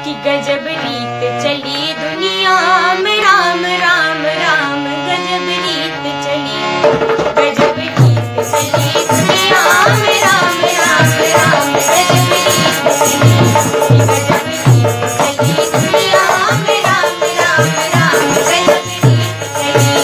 कि गजब रीत चली दुनिया में, राम राम राम गजब रीत चली, गजब रीत चली दुनिया में, राम राम राम गजब रीत चली, गजब रीत चली दुनिया में, राम राम राम गजब रीत चली।